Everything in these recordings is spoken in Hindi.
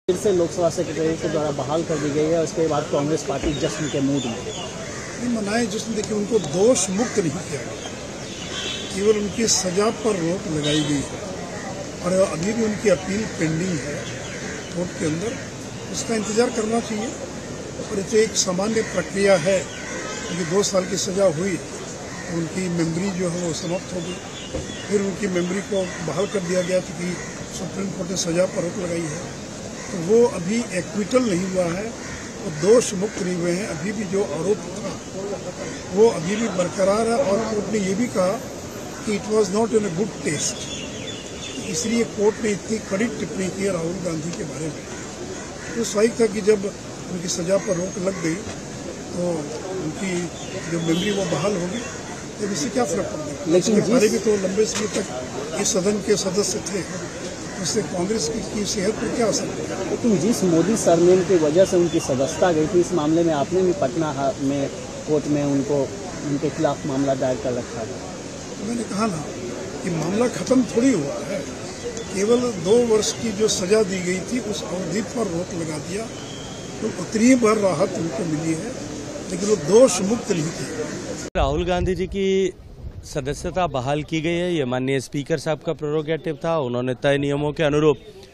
फिर से लोकसभा सेक्रेटरी के द्वारा बहाल कर दी गई है। उसके बाद कांग्रेस पार्टी जश्न के मूड में मनाए। जश्न देखिए, उनको दोष मुक्त नहीं किया गया, केवल उनकी सजा पर रोक लगाई गई है और अभी भी उनकी अपील पेंडिंग है कोर्ट के अंदर। उसका इंतजार करना चाहिए। और ये तो एक सामान्य प्रक्रिया है। उनकी 2 साल की सजा हुई, उनकी मेमोरी जो है वो समाप्त हो गई। फिर उनकी मेमोरी को बहाल कर दिया गया क्योंकि सुप्रीम कोर्ट ने सजा पर रोक लगाई है। तो वो अभी एक्विटल नहीं हुआ है, वो दोष मुक्त नहीं हुए हैं। अभी भी जो आरोप था वो अभी भी बरकरार है। और कोर्ट ने ये भी कहा कि it was not in a good test, इसलिए कोर्ट ने इतनी कड़ी टिप्पणी की राहुल गांधी के बारे में। तो स्वाभाविक था कि जब उनकी सजा पर रोक लग गई तो उनकी जो मेमोरी वो बहाल होगी, तो इससे क्या फर्क पड़ता है। लेकिन हमारे भी तो लंबे समय तक इस सदन के सदस्य थे, उससे कांग्रेस की सेहत पर क्या असर पड़ा। लेकिन जिस मोदी सरनेम की वजह से उनकी सदस्यता गई थी, इस मामले में आपने भी पटना में कोर्ट में उनके खिलाफ मामला दायर कर रखा है। तो मैंने कहा ना कि मामला खत्म थोड़ी हुआ है, केवल 2 वर्ष की जो सजा दी गई थी उस अवधि पर रोक लगा दिया। तो उतनी भर राहत उनको मिली है, लेकिन वो दोष मुक्त नहीं थी। राहुल गांधी जी की सदस्यता बहाल की गई है। ये माननीय स्पीकर साहब का प्रेरोगेटिव था। उन्होंने तय नियमों के अनुरूप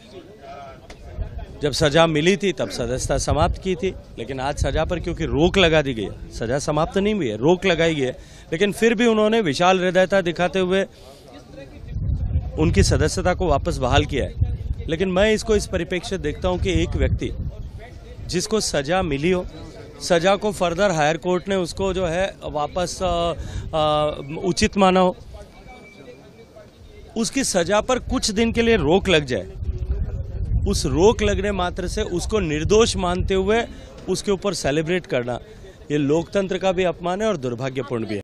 जब सजा मिली थी तब सदस्यता समाप्त की थी। लेकिन आज सजा पर क्योंकि रोक लगा दी गई है, सजा समाप्त नहीं हुई है, रोक लगाई गई है, लेकिन फिर भी उन्होंने विशाल हृदयता दिखाते हुए उनकी सदस्यता को वापस बहाल किया है। लेकिन मैं इसको इस परिप्रेक्ष्य देखता हूं कि एक व्यक्ति जिसको सजा मिली हो, सजा को फर्दर हायर कोर्ट ने उसको जो है वापस उचित माना हो, उसकी सजा पर कुछ दिन के लिए रोक लग जाए, उस रोक लगने मात्र से उसको निर्दोष मानते हुए उसके ऊपर सेलिब्रेट करना, ये लोकतंत्र का भी अपमान है और दुर्भाग्यपूर्ण भी है।